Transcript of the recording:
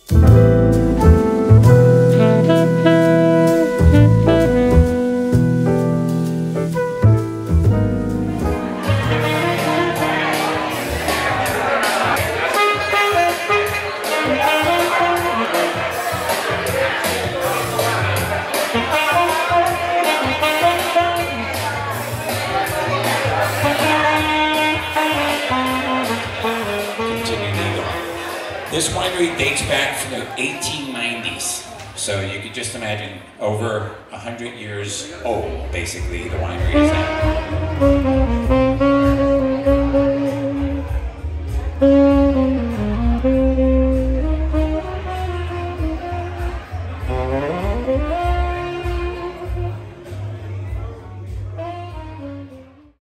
This winery dates back from the 1890s, so you could just imagine over 100 years old, basically, the winery is at.